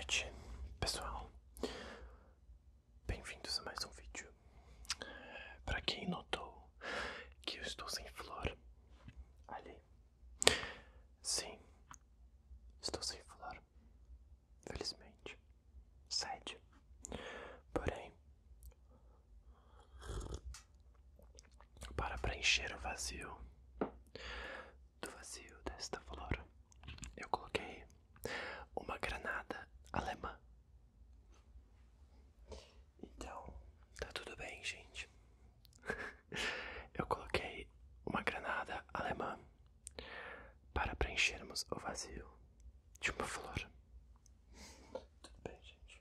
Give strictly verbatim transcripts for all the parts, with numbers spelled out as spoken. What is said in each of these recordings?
noite, pessoal. Bem-vindos a mais um vídeo. Para quem notou que eu estou sem flor, ali, sim, estou sem flor, felizmente, sério. Porém, para preencher o vazio do vazio desta flor, eu coloquei uma granada alemã. Então, tá tudo bem, gente. Eu coloquei uma granada alemã para preenchermos o vazio de uma flor. Tudo bem, gente.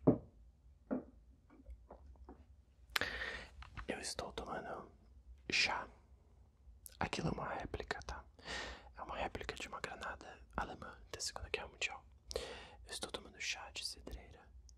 Eu estou tomando chá. Aquilo é uma réplica, tá? É uma réplica de uma granada alemã da Segunda Guerra Mundial. Eu estou tomando chá de cidreira.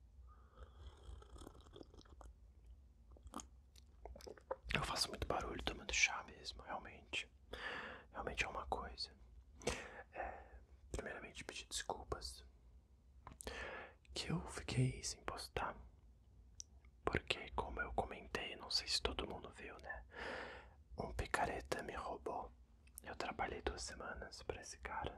Eu faço muito barulho tomando chá mesmo, realmente. Realmente é uma coisa. É, primeiramente, pedir desculpas que eu fiquei sem postar. Porque, como eu comentei, não sei se todo mundo viu, né? Um picareta me roubou. Eu trabalhei duas semanas pra esse cara.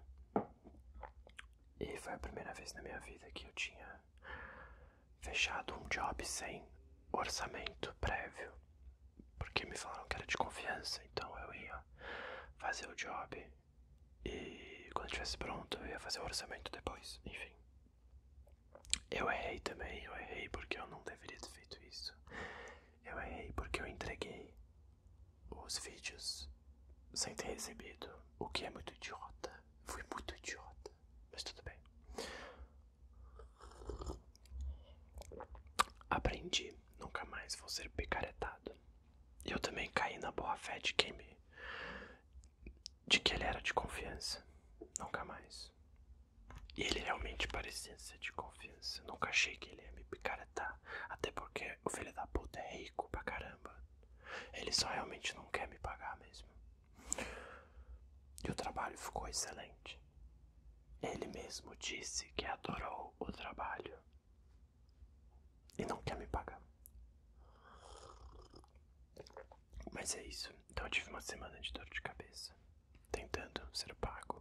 E foi a primeira vez na minha vida que eu tinha fechado um job sem orçamento prévio. Porque me falaram que era de confiança, então eu ia fazer o job e quando estivesse pronto eu ia fazer o orçamento depois, enfim. Eu errei também, eu errei porque eu não deveria ter feito isso. Eu errei porque eu entreguei os vídeos sem ter recebido, o que é muito idiota. Fui muito idiota, mas tudo bem. Aprendi, nunca mais vou ser picaretado. E eu também caí na boa fé de quem me... de que ele era de confiança. Nunca mais. E ele realmente parecia ser de confiança. Nunca achei que ele ia me picaretar. Até porque o filho da puta é rico pra caramba. Ele só realmente não quer me pagar mesmo. E o trabalho ficou excelente. Ele mesmo disse que adorou o trabalho. E não quer me pagar. Mas é isso. Então eu tive uma semana de dor de cabeça, tentando ser pago.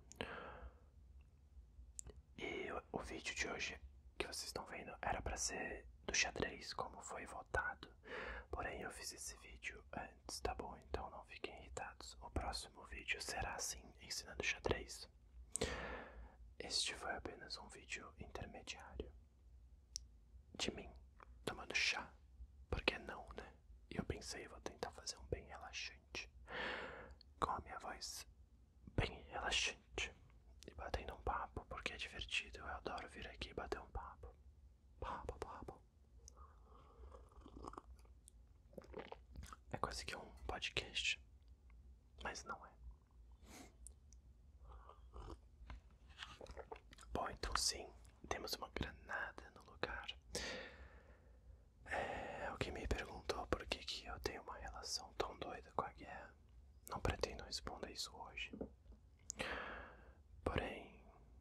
E o, o vídeo de hoje que vocês estão vendo era pra ser do xadrez, como foi votado. Porém eu fiz esse vídeo antes, tá bom? Então não fiquem irritados. O próximo vídeo será assim, ensinando xadrez. Este foi apenas um vídeo intermediário de mim tomando chá. Por que não, né? E eu pensei, vou tentar fazer um bem relaxante, com a minha voz bem relaxante, e batendo um papo, porque é divertido. Eu adoro vir aqui e bater um papo. Papo, papo. É quase que um podcast, mas não é. Bom, então sim, temos uma granada no lugar. É, alguém me perguntou por que, que eu tenho uma relação tão doida com a guerra. Não pretendo responder isso hoje. Porém,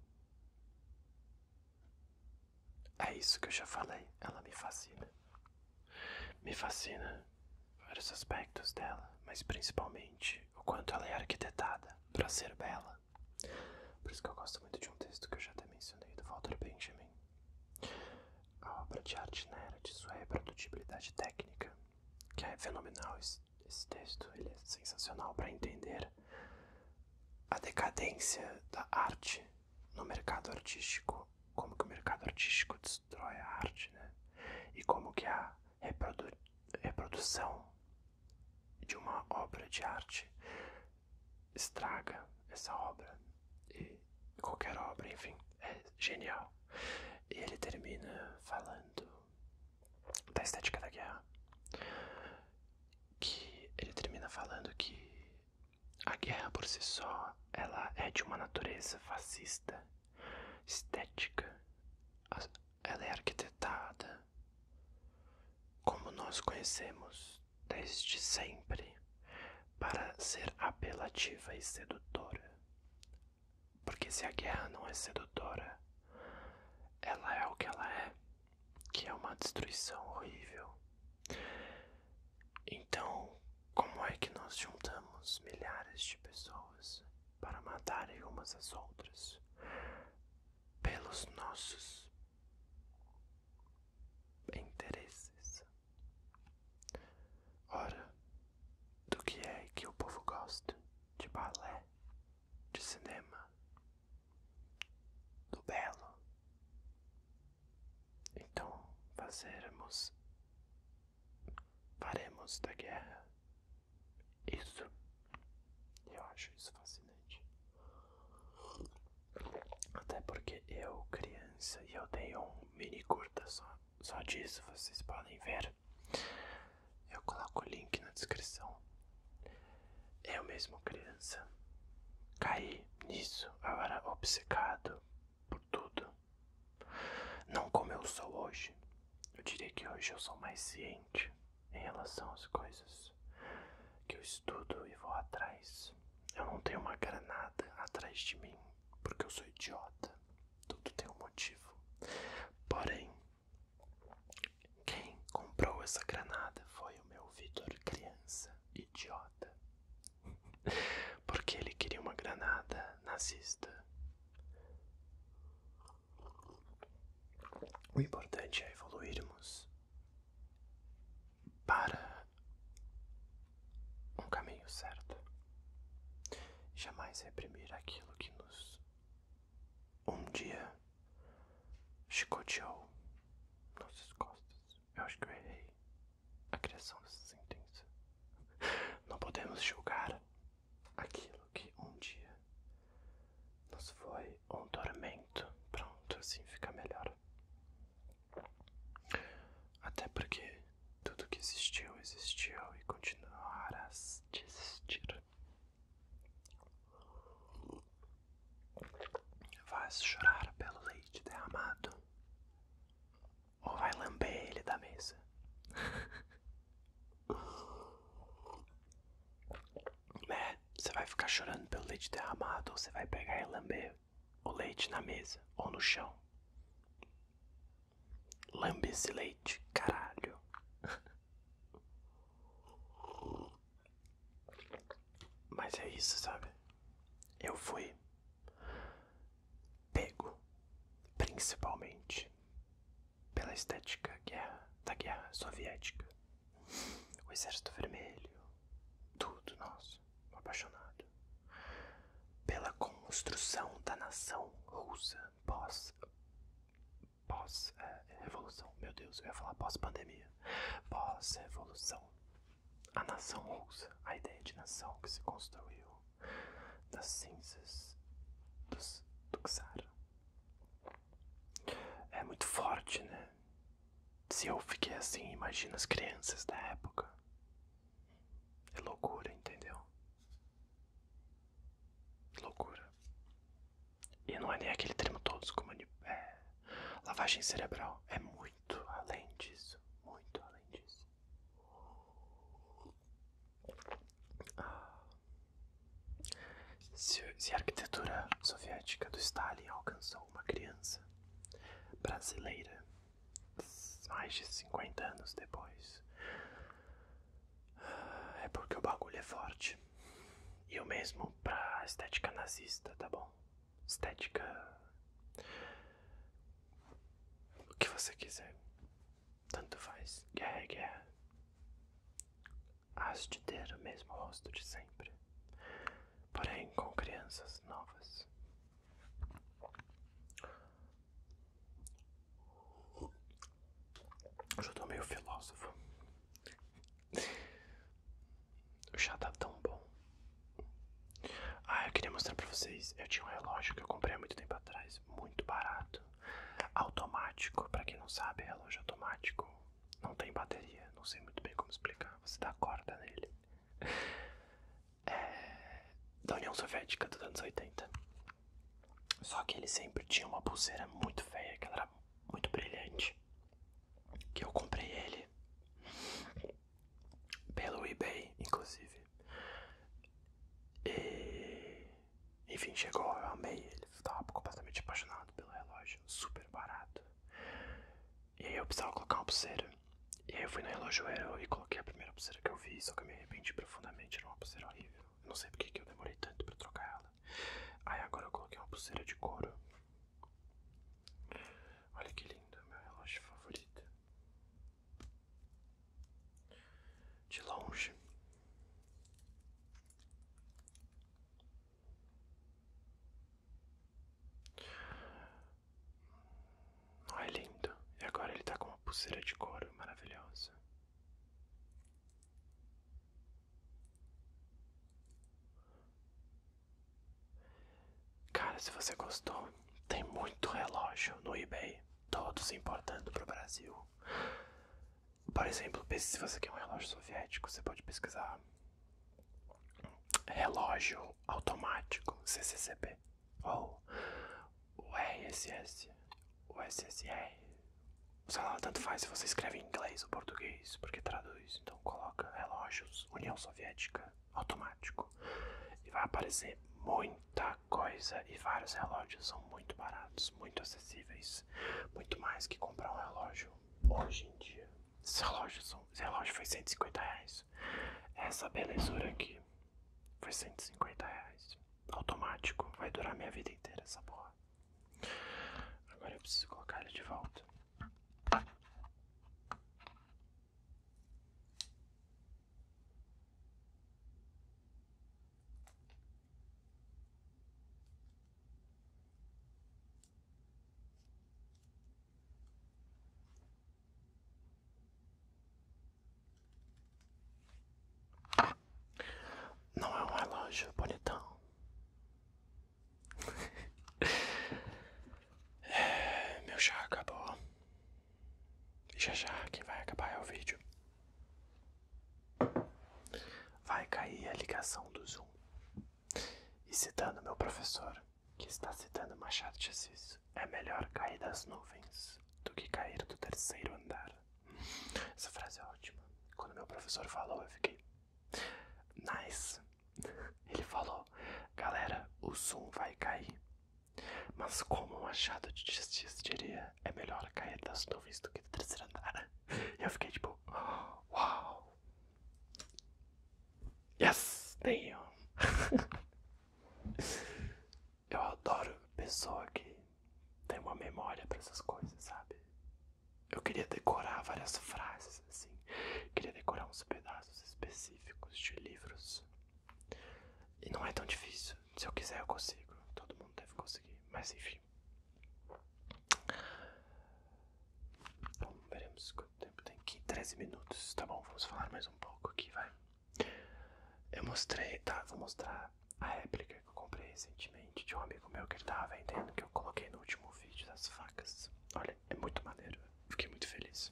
é isso que eu já falei, ela me fascina. Me fascina vários aspectos dela, mas principalmente o quanto ela é arquitetada para ser bela. Por isso que eu gosto muito de um texto que eu já até mencionei, do Walter Benjamin. A obra de arte na era de sua reprodutibilidade técnica, que é fenomenal. Esse, esse texto ele é sensacional para entender a decadência da arte no mercado artístico, como que o mercado artístico destrói a arte, né? E como que a reprodu reprodução de uma obra de arte estraga essa obra, e qualquer obra, enfim, é genial. E ele termina falando da estética da guerra, que ele termina falando que a guerra por si só, ela é de uma natureza fascista, estética. Ela é arquitetada como nós conhecemos desde sempre, para ser apelativa e sedutora. Porque se a guerra não é sedutora, ela é o que ela nos juntamos milhares de pessoas para matarem umas às outras pelos nossos interesses. Ora, do que é que o povo gosta? De balé, de cinema, do belo. Então fazermos, faremos da guerra isso. Eu acho isso fascinante. Até porque eu, criança, e eu tenho um mini curta só, só disso, vocês podem ver. Eu coloco o link na descrição. Eu mesmo, criança, caí nisso, agora obcecado por tudo. Não como eu sou hoje. Eu diria que hoje eu sou mais ciente em relação às coisas que eu estudo e vou atrás. Eu não tenho uma granada atrás de mim porque eu sou idiota. Tudo tem um motivo. Porém, quem comprou essa granada foi o meu Vitor, criança idiota. Porque ele queria uma granada nazista. O importante é evoluirmos para um caminho certo. Jamais reprimir aquilo que nos um dia chicoteou nossas costas. Eu acho que eu errei a criação dessa sentença. Não podemos julgar aquilo que um dia nos foi um tormento. Pronto, assim fica melhor. Até porque tudo que existiu, existiu e continuará a existir. Vais chorar pelo leite derramado? Ou vai lamber ele da mesa? É, você vai ficar chorando pelo leite derramado ou você vai pegar e lamber o leite na mesa ou no chão? Lambe esse leite, caralho. Mas é isso, sabe? Eu fui pego, principalmente, pela estética guerra, da guerra soviética. O exército vermelho, tudo, nossa, apaixonado. Pela construção da nação russa pós, pós é, revolução, meu Deus, eu ia falar pós-pandemia. Pós-revolução. A nação russa, a ideia de nação que se construiu das cinzas dos, do czar. É muito forte, né? Se eu fiquei assim, imagina as crianças da época. É loucura, entendeu? Loucura. E não é nem aquele termo todos como é, lavagem cerebral. É muito além disso. Muito além disso. Ah. Se, se a arquitetura soviética do Stalin alcançou uma criança brasileira mais de cinquenta anos depois, é porque o bagulho é forte. E o mesmo pra estética nazista, tá bom? Estética, o que você quiser, tanto faz. Guerra é guerra. Has de ter o mesmo rosto de sempre, porém com crianças novas. Hoje eu tô meio filósofo. O chá tá tão bom. Ah, eu queria mostrar pra vocês. Eu tinha um relógio que eu comprei há muito tempo atrás, muito barato, automático. Pra quem não sabe, relógio automático não tem bateria. Não sei muito bem como explicar. Você dá corda nele. É da União Soviética dos anos oitenta. Só que ele sempre tinha uma pulseira muito feia, que ela era muito brilhante. Que eu comprei ele pelo eBay, inclusive. E enfim, chegou, eu amei ele. Tava completamente apaixonado pelo relógio, super barato. E aí eu precisava colocar uma pulseira. E aí eu fui no relojoeiro e coloquei a primeira pulseira que eu vi, só que eu me arrependi profundamente. Era uma pulseira horrível. Eu não sei porque que eu demorei tanto pra trocar ela. Aí agora eu coloquei uma pulseira de couro. Olha que lindo, meu relógio favorito. De longe. Olha, lindo. E agora ele tá com uma pulseira de couro maravilhosa. Cara, se você gostou, tem muito relógio no eBay, todos importando pro Brasil. Por exemplo, se você quer um relógio soviético, você pode pesquisar relógio automático C C C B ou o R S S, o S S R. Sei lá, tanto faz se você escreve em inglês ou português, porque traduz. Então coloca relógios União Soviética automático e vai aparecer muita coisa. E vários relógios são muito baratos, muito acessíveis, muito mais que comprar um relógio hoje em dia. Esse relógio, são, esse relógio foi cento e cinquenta reais. Essa belezura aqui foi cento e cinquenta reais. Automático, vai durar minha vida inteira essa porra. Agora eu preciso colocar ele de volta. Não é um relógio bonitão. É, meu chá acabou. E já já quem vai acabar é o vídeo. Vai cair a ligação do Zoom. E citando meu professor, que está citando Machado de Assis, é melhor cair das nuvens do que cair do terceiro andar. Essa frase é ótima. Quando meu professor falou, eu fiquei nice. Ele falou, galera, o Zoom vai cair. Mas como Machado de Assis diria, é melhor cair das nuvens do que do terceiro andar. E eu fiquei tipo, uau. Yes, damn. Eu adoro pessoa que tem uma memória pra essas coisas, sabe? Eu queria decorar várias frases, assim. Queria decorar uns pedaços específicos de livros. E não é tão difícil. Se eu quiser, eu consigo. Todo mundo deve conseguir. Mas enfim. Bom, veremos quanto tempo tem aqui. treze minutos. Tá bom, vamos falar mais um pouco aqui, vai. Eu mostrei, tá? Vou mostrar a réplica que eu comprei recentemente de um amigo meu que ele tava vendendo, que eu coloquei no último vídeo das facas. Olha, é muito maneiro. Fiquei muito feliz.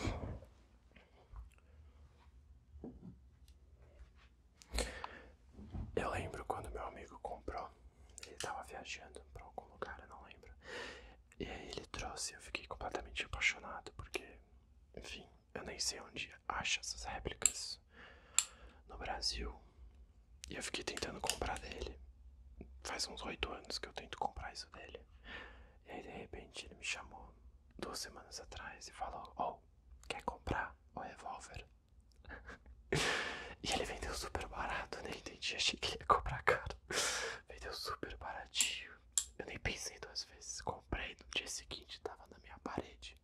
Eu lembro quando meu amigo comprou. Ele tava viajando pra algum lugar, eu não lembro. E aí ele trouxe, eu fiquei completamente apaixonado, porque, enfim, eu nem sei onde acha essas réplicas no Brasil. E eu fiquei tentando comprar dele. Faz uns oito anos que eu tento comprar isso dele. E aí de repente ele me chamou duas semanas atrás e falou, oh, quer comprar o revólver? E ele vendeu super barato, nem entendi, achei que ele ia comprar caro. Vendeu super baratinho. Eu nem pensei duas vezes, comprei, no dia seguinte tava na minha parede.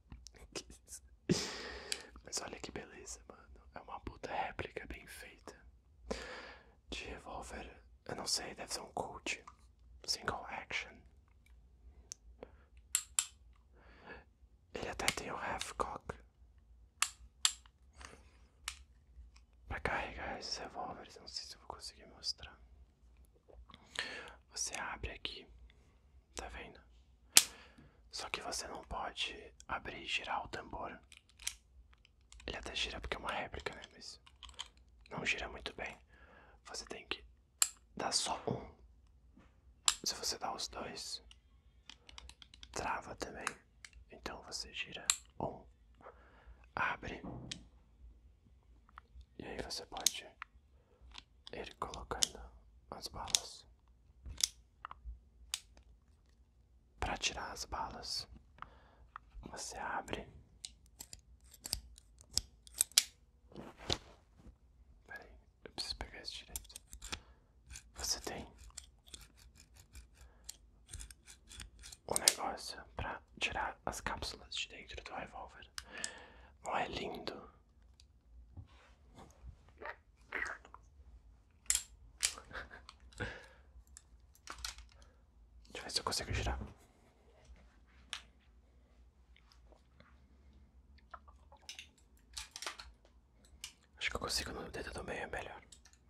Mas olha que beleza, mano. É uma puta réplica bem feita de revólver. Eu não sei, deve ser um Colt Single Action. Ele até tem um half-cock pra carregar esses revólveres. Não sei se eu vou conseguir mostrar. Você abre aqui, tá vendo? Só que você não pode abrir e girar o tambor. Ele até gira porque é uma réplica, né? Mas não gira muito bem. Você tem que dar só um. Se você dá os dois, trava também. Então você gira um, abre, e aí você pode ir colocando as balas. Para tirar as balas, você abre faz direito. Você tem um negócio pra tirar as cápsulas de dentro do revólver. Não é lindo? Deixa eu ver se eu consigo girar. Acho que eu consigo no dedo do meio, é melhor.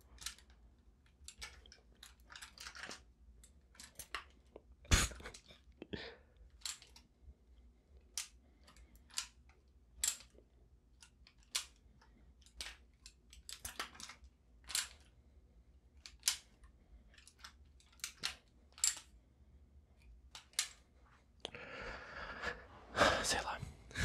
Sei lá.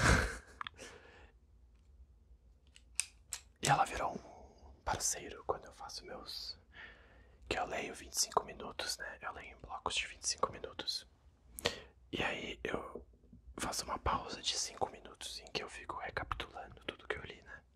E ela virou um parceiro quando eu faço meus... Que eu leio vinte e cinco minutos, né? Eu leio em blocos de vinte e cinco minutos. E aí eu faço uma pausa de cinco minutos em que eu fico recapitulando tudo que eu li, né?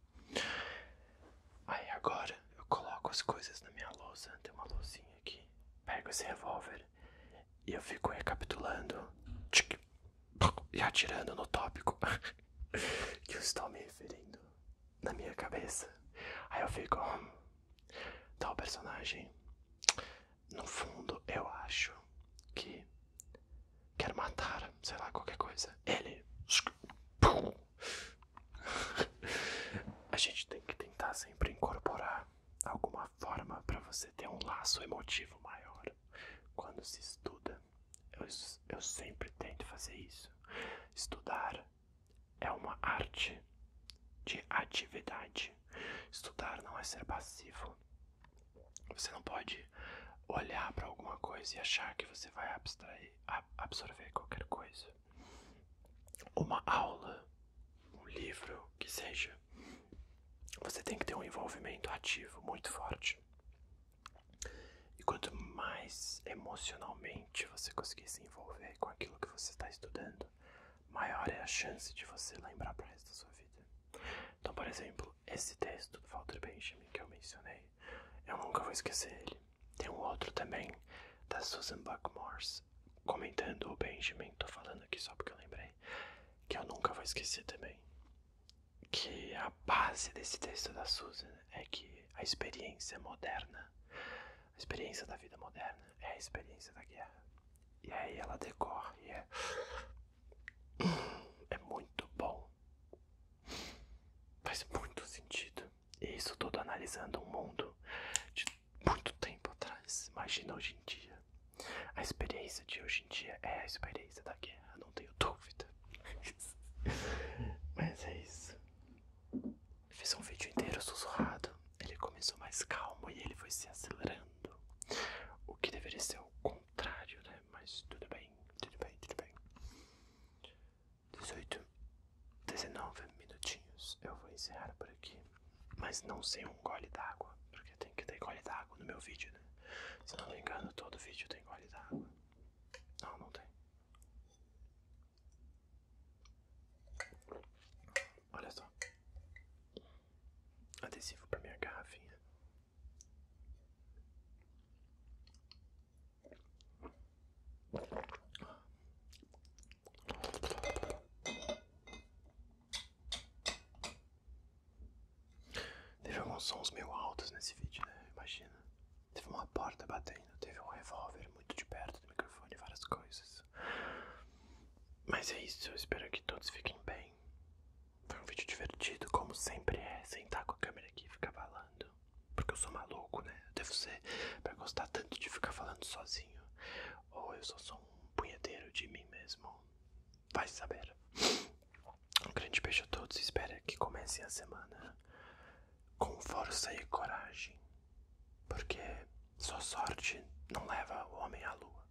Aí agora eu coloco as coisas na minha lousa. Tem uma lousinha aqui. Pego esse revólver e eu fico recapitulando e atirando no tópico que eu estou me referindo na minha cabeça. Aí eu fico... Hum, tal personagem, no fundo, eu acho que quer matar, sei lá, qualquer coisa. Ele... A gente tem que tentar sempre incorporar alguma forma para você ter um laço emotivo maior quando se estuda. Eu, eu sempre tento fazer isso. Estudar é uma arte de atividade. Estudar não é ser passivo. Você não pode olhar para alguma coisa e achar que você vai abstrair, absorver qualquer coisa. Uma aula, um livro, que seja, você tem que ter um envolvimento ativo muito forte. E quanto mais emocionalmente você conseguir se envolver com aquilo que você está estudando, maior é a chance de você lembrar para o resto da sua vida. Então, por exemplo, esse texto do Walter Benjamin que eu mencionei, eu nunca vou esquecer ele. Tem um outro também, da Susan Buck-Morss, comentando o Benjamin, tô falando aqui só porque eu lembrei, que eu nunca vou esquecer também. Que a base desse texto da Susan é que a experiência moderna, a experiência da vida moderna é a experiência da guerra. E aí ela decorre e é... é muito bom. Faz muito sentido. E isso tudo analisando um mundo de muito tempo atrás. Imagina hoje em dia. A experiência de hoje em dia é a experiência da guerra, não tenho dúvida. Mas é isso. Fiz um vídeo inteiro sussurrado. Ele começou mais calmo e ele foi se acelerando. O que deveria ser o contrário, né? Mas tudo bem, tudo bem, tudo bem. dezoito, dezenove minutinhos. Eu vou encerrar por aqui. Mas não sem um gole d'água. Porque tem que ter gole d'água no meu vídeo, né? Se eu não me engano, todo vídeo tem gole d'água. Não, não tem. Olha só. Adesivo pra minha garrafinha. Teve alguns sons meio altos nesse vídeo, né? Imagina. Teve uma porta batendo, teve um revólver muito de perto do microfone, várias coisas. Mas é isso, eu espero que todos fiquem bem. Foi um vídeo divertido, como sempre é, sentar com a câmera aqui e ficar falando. Porque eu sou maluco, né? Eu devo ser pra gostar tanto de ficar falando sozinho. Ou eu só sou um punheteiro de mim mesmo. Vai saber. Um grande beijo a todos e espero que comecem a semana com força e coragem. Porque só sorte não leva o homem à lua.